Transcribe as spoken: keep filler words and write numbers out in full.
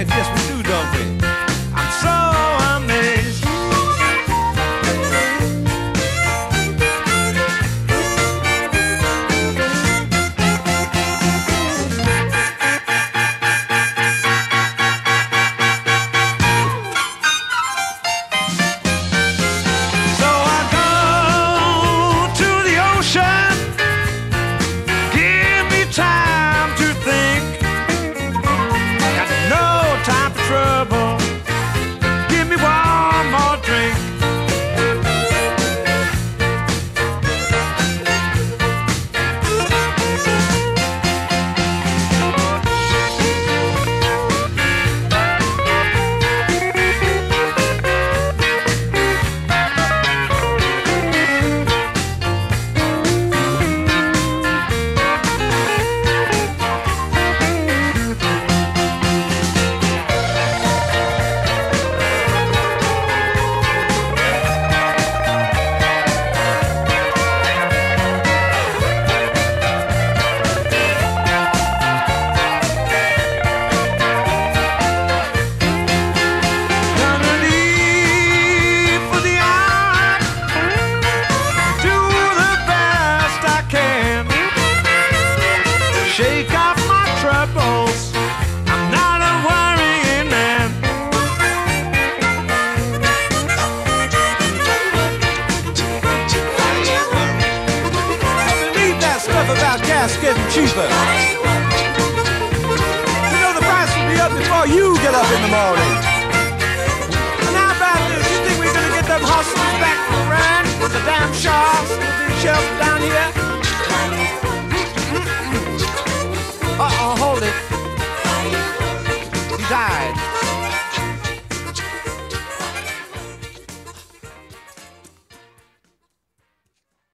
it. Yes, we do, don't we? I'm so amazed. So I go to the ocean. Give me time to think. Got no time for trouble. Give me one more drink. Gonna leave for the island. Do the best I can. Shake off my troubles. I'm not a worrying man. Believe that stuff about gas getting cheaper. You know the price will be up before you get up in the morning. And how about this? You think we're gonna get them hustlers back from Iran with the damn sharks and the shelves down here?